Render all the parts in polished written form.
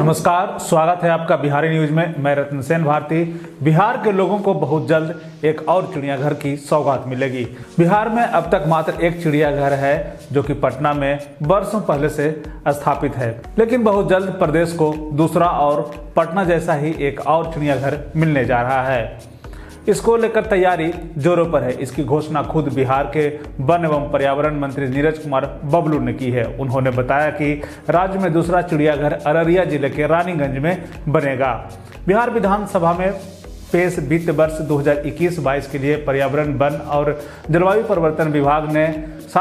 नमस्कार, स्वागत है आपका बिहारी न्यूज में। मैं रत्न सेन भारती। बिहार के लोगों को बहुत जल्द एक और चिड़ियाघर की सौगात मिलेगी। बिहार में अब तक मात्र एक चिड़ियाघर है जो कि पटना में वर्षों पहले से स्थापित है, लेकिन बहुत जल्द प्रदेश को दूसरा और पटना जैसा ही एक और चिड़ियाघर मिलने जा रहा है। इसको लेकर तैयारी जोरों पर है। इसकी घोषणा खुद बिहार के वन एवं पर्यावरण मंत्री नीरज कुमार बबलू ने की है। उन्होंने बताया कि राज्य में दूसरा चिड़ियाघर अररिया जिले के रानीगंज में बनेगा। बिहार विधानसभा में पेश वित्त वर्ष 2021-22 के लिए पर्यावरण, वन और जलवायु परिवर्तन विभाग ने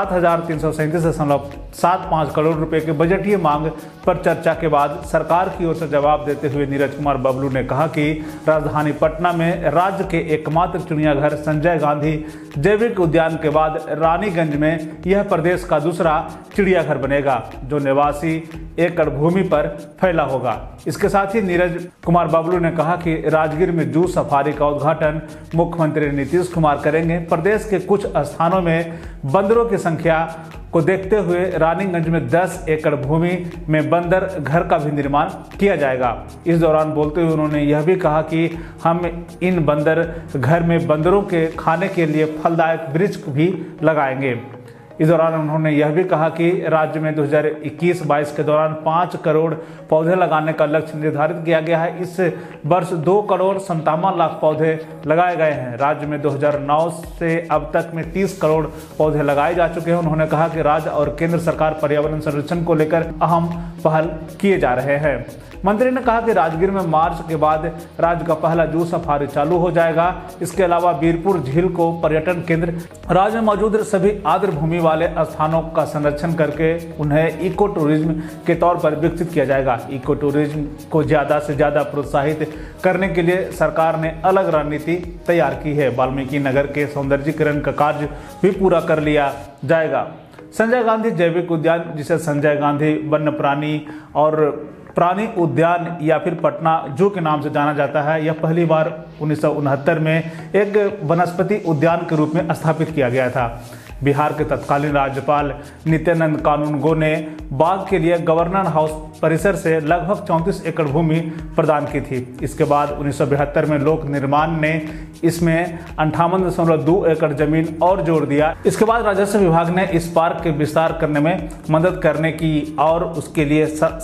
7,337.75 करोड़ रुपए के बजटीय मांग पर चर्चा के बाद सरकार की ओर से जवाब देते हुए नीरज कुमार बबलू ने कहा कि राजधानी पटना में राज्य के एकमात्र चिड़ियाघर संजय गांधी जैविक उद्यान के बाद रानीगंज में यह प्रदेश का दूसरा चिड़ियाघर बनेगा जो 89 एकड़ भूमि पर फैला होगा। इसके साथ ही नीरज कुमार बबलू ने कहा कि राजगीर में जू सफारी का उद्घाटन मुख्यमंत्री नीतीश कुमार करेंगे। प्रदेश के कुछ स्थानों में बंदरों की संख्या को देखते हुए रानीगंज में 10 एकड़ भूमि में बंदर घर का भी निर्माण किया जाएगा। इस दौरान बोलते हुए उन्होंने यह भी कहा कि हम इन बंदर घर में बंदरों के खाने के लिए फलदायक वृक्ष भी लगाएंगे। इस दौरान उन्होंने यह भी कहा कि राज्य में 2021-22 के दौरान 5 करोड़ पौधे लगाने का लक्ष्य निर्धारित किया गया है। इस वर्ष 2 करोड़ 57 लाख पौधे लगाए गए हैं। राज्य में 2009 से अब तक में 30 करोड़ पौधे लगाए जा चुके हैं। उन्होंने कहा कि राज्य और केंद्र सरकार पर्यावरण संरक्षण को लेकर अहम पहल किए जा रहे हैं। मंत्री ने कहा कि राजगीर में मार्च के बाद राज्य का पहला जू सफारी चालू हो जाएगा। इसके अलावा बीरपुर झील को पर्यटन केंद्र, राज्य में मौजूद सभी आर्द्र भूमि वाले स्थानों का संरक्षण करके उन्हें इको टूरिज्म के तौर पर विकसित किया जाएगा। इको टूरिज्म को ज्यादा से ज्यादा प्रोत्साहित करने के लिए सरकार ने अलग रणनीति तैयार की है। वाल्मीकि नगर के सौंदर्यीकरण का कार्य भी पूरा कर लिया जाएगा। संजय गांधी जैविक उद्यान, जिसे संजय गांधी वन्य प्राणी और प्राणी उद्यान या फिर पटना जू के नाम से जाना जाता है, यह पहली बार 1969 में एक वनस्पति उद्यान के रूप में स्थापित किया गया था। बिहार के तत्कालीन राज्यपाल नित्यानंद कानूनगो ने बाग के लिए गवर्नर हाउस परिसर से लगभग 34 एकड़ भूमि प्रदान की थी। इसके बाद 1972 में लोक निर्माण ने इसमें 58.2 एकड़ जमीन और जोड़ दिया। इसके बाद राजस्व विभाग ने इस पार्क के विस्तार करने में मदद करने की और उसके लिए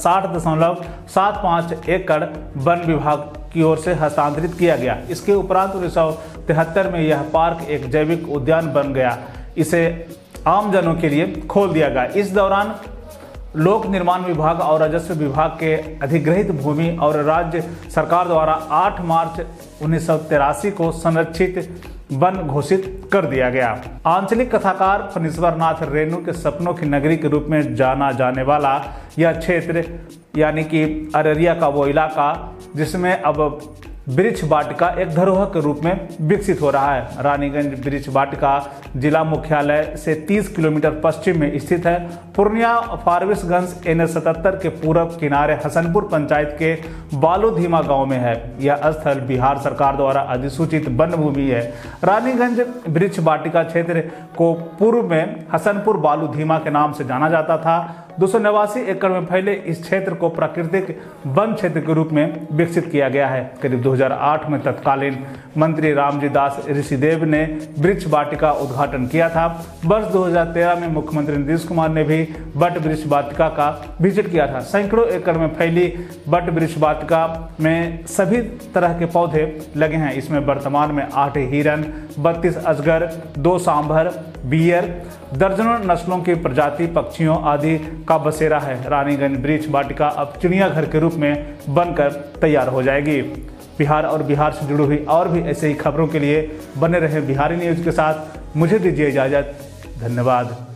60.75 एकड़ वन विभाग की ओर से हस्तांतरित किया गया। इसके उपरांत 1973 में यह पार्क एक जैविक उद्यान बन गया। इसे आम जनों के लिए खोल दिया गया। इस दौरान लोक निर्माण विभाग और राजस्व विभाग के अधिग्रहित भूमि और राज्य सरकार द्वारा 8 मार्च 1983 को संरक्षित वन घोषित कर दिया गया। आंचलिक कथाकार फणीश्वर नाथ रेणु के सपनों की नगरी के रूप में जाना जाने वाला यह क्षेत्र यानी कि अररिया का वो इलाका जिसमें अब वृक्ष वाटिका एक धरोहर के रूप में विकसित हो रहा है। रानीगंज वृक्ष वाटिका जिला मुख्यालय से 30 किलोमीटर पश्चिम में स्थित है। पूर्णिया फारबिसगंज NH-77 के पूर्व किनारे हसनपुर पंचायत के बालूधीमा गांव में है। यह स्थल बिहार सरकार द्वारा अधिसूचित वन भूमि है। रानीगंज वृक्ष वाटिका क्षेत्र को पूर्व में हसनपुर बालूधीमा के नाम से जाना जाता था। 289 एकड़ में फैले इस क्षेत्र को प्राकृतिक वन क्षेत्र के रूप में विकसित किया गया है। करीब 2008 में तत्कालीन मंत्री रामजी दास ऋषिदेव ने वृक्ष वाटिका उद्घाटन किया था। वर्ष 2013 में मुख्यमंत्री नीतीश कुमार ने भी वट वृक्ष वाटिका का विजिट किया था। सैकड़ों एकड़ में फैली वट वृक्ष वाटिका में सभी तरह के पौधे लगे हैं। इसमें वर्तमान में 8 हिरन, 32 अजगर, 2 सांभर, बियर, दर्जनों नस्लों की प्रजाति पक्षियों आदि का बसेरा है। रानीगंज वृक्ष वाटिका अब चिड़ियाघर के रूप में बनकर तैयार हो जाएगी। बिहार और बिहार से जुड़ी हुई और भी ऐसे ही खबरों के लिए बने रहे बिहारी न्यूज के साथ। मुझे दीजिए इजाजत। धन्यवाद।